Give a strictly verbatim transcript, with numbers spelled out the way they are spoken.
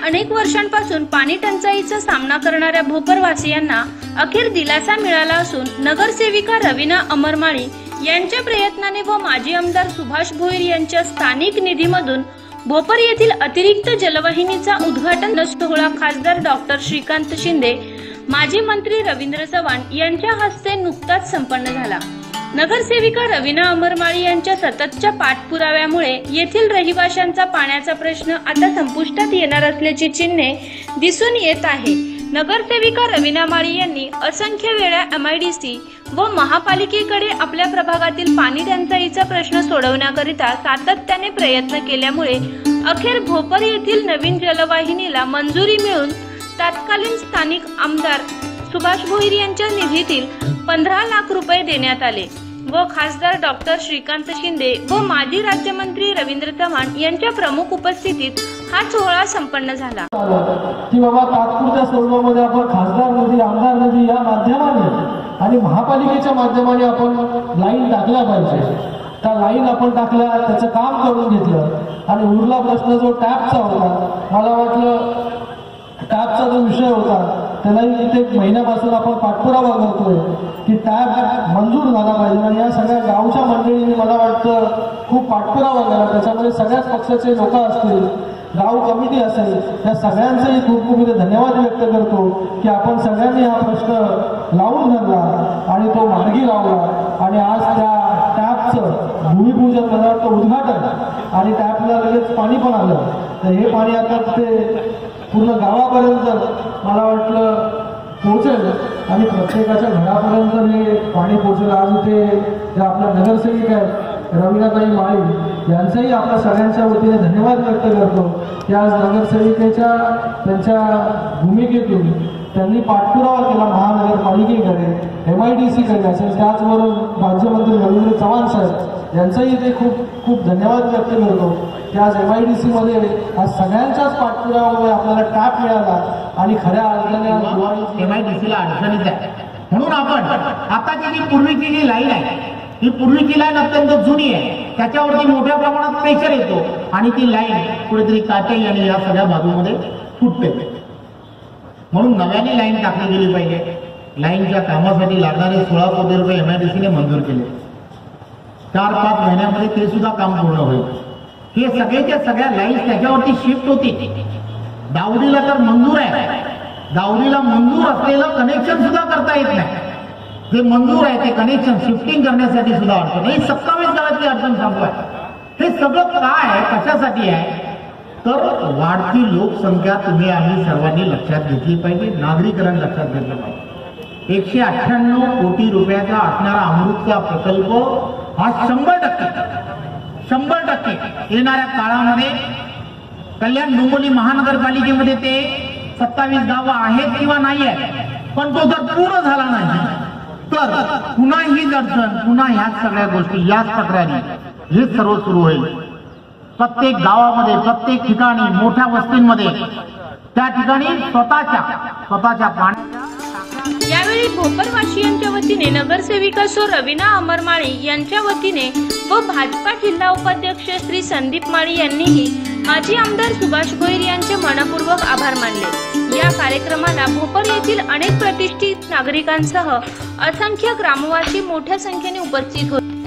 अनेक वर्षांपासून पाणी टंचाईचा सामना करणाऱ्या भोकरवासियांना अखेर दिलासा मिळाला असून नगरसेविका रवीना अमरमाळी यांच्या प्रयत्नाने व माजी आमदार सुभाष भोईर यांच्या स्थानिक निधीमधून भोपर येथील अतिरिक्त जलवाहिनीचा उद्घाटन सोहळा खासदार डॉक्टर श्रीकांत शिंदे, माजी मंत्री रवींद्र चव्हाण यांच्या हस्ते नुकताच संपन्न झाला। नगरसेविका रवीना अमरमाळी यांच्या सततच्या पाठपुराव्यामुळे येथील रहिवाशांचा पाण्याचा प्रश्न आता संपुष्टात येणार असल्याची चिन्हे दिसून येत आहे। नगरसेविका रवीना माळी यांनी असंख्य वेळा एम आय डी सी व महापालिकेकडे आपल्या प्रभागातील पाणी टंचाईचा प्रश्न सोडवण्याकरिता सातत्याने प्रयत्न केल्यामुळे अखेर भोपर येथील नवीन जलवाहिनीला मंजुरी मिळून तत्कालीन स्थानिक आमदार सुभाष भोईर यांच्या निधीतील पंधरा लाख रुपये देण्यात आले व खासदार डॉक्टर श्रीकांत शिंदे व माजी राज्यमंत्री रवींद्र चव्हाण यांच्या प्रमुख उपस्थितीत हा सोहळा संपन्न झाला। की बाबा तात्पुरत्या स्वरूपामध्ये आपण खासदार निधी, आमदार निधी या माध्यमाने आणि महापालिकेच्या माध्यमाने आपण लाईन टाकल्या पाहिजे। त्या लाईन आपण टाकल्या, त्याचं काम करून घेतलं आणि उरला प्रश्न जो टॅपचा होता, मला वाटलं टॅपचा जो विषय होता त्यालाही कित्येक महिन्यापासून आपण पाठपुरावा करतोय की टॅप मंजूर झाला पाहिजे आणि या सगळ्या गावच्या मंडळींनी मला वाटतं खूप पाठपुरावा केला। त्याच्यामध्ये सगळ्याच पक्षाचे लोक असतील, गाव कमिटी असेल, या सगळ्यांचाही खूप खूप इथे धन्यवाद व्यक्त करतो की आपण सगळ्यांनी हा प्रश्न लावून धरला आणि तो मार्गी लावला आणि आज त्या टॅपचं भूमिपूजन, मला वाटतं उद्घाटन आणि टॅपला लगेच पाणी पण आलं। तर हे पाणी आता ते पूर्ण गावापर्यंत मला वाटलं पोहोचेल आणि प्रत्येकाच्या घरापर्यंत हे पाणी पोहोचेल। आज इथे जे आपल्या नगरसेविका आहेत रवीनाताई माळी यांचाही आपल्या सगळ्यांच्या वतीने धन्यवाद व्यक्त करतो की आज नगरसेविकेच्या त्यांच्या भूमिकेतून त्यांनी पाठपुरावा केला महानगरपालिकेकडे, एम आय डी सीकडे असेल, त्याचबरोबर राज्यमंत्री रवींद्र चव्हाण साहेब यांचाही इथे खूप खूप धन्यवाद व्यक्त करतो की आज एम आय डी सी मध्ये आज सगळ्यांच्याच पाठपुराव्यामुळे आपल्याला टॅप मिळाला आणि खऱ्या अर्थाने एम आय डी सीला अडचणीत आहे। म्हणून आपण आताची जी पूर्वीची जी लाईन आहे, ही पूर्वीची लाईन अत्यंत जुनी आहे, त्याच्यावरती मोठ्या प्रमाणात प्रेशर येतो आणि ती लाईन कुठेतरी काटे आणि या सगळ्या बाजूमध्ये फुटते। म्हणून नव्याने लाईन टाकली गेली पाहिजे। लाईनच्या कामासाठी लागणारे सोळा कोटी रुपये एम आय डी सीने मंजूर केले। चार पाच महिन्यामध्ये ते सुद्धा काम पूर्ण होईल। हे सगळ्याच्या सगळ्या लाईन्स त्याच्यावरती शिफ्ट होती। दावडीला तर मंजूर आहे, दावडीला मंजूर असलेलं कनेक्शन सुद्धा करता येत नाही। जे मंजूर आहे ते कनेक्शन शिफ्टिंग करण्यासाठी सुद्धा अडचण, ही सत्तावीस गावातली अडचण सांगतोय। हे सगळं काय, कशासाठी आहे तर वाढती लोकसंख्या तुम्ही आम्ही सर्वांनी लक्षात घेतली पाहिजे, नागरिकांनी लक्षात घेतलं पाहिजे। एकशे अठ्ठ्याण्णव कोटी रुपयाचा असणारा अमृतचा प्रकल्प हा शंभर टक्के शंभर टक्के येणाऱ्या काळामध्ये कल्याण डोंबिवली महानगरपालिकेमध्ये ते सत्तावीस गावं आहेत किंवा नाही आहेत, पण तो जर पूर्ण झाला नाही तर पुन्हा हीच अडचण, पुन्हा ह्याच सगळ्या गोष्टी, याच तक्रारी, हे सर्व सुरू होईल। प्रत्येक गावामध्ये, प्रत्येक ठिकाणी, मोठ्या वस्तींमध्ये त्या ठिकाणी स्वतःच्या स्वतःच्या पाण्याच्या। यावेळी भोकरवासियांच्या वतीने नगरसेविका सो रवीना अमरमाळी यांच्या वतीने व भाजपा जिल्हा उपाध्यक्ष श्री संदीप माळी यांनीही माजी आमदार सुभाष भोईर यांचे मनपूर्वक आभार मानले। या कार्यक्रमाला भोपर येथील अनेक प्रतिष्ठित नागरिकांसह असंख्य ग्रामवासी मोठ्या संख्येने उपस्थित होते।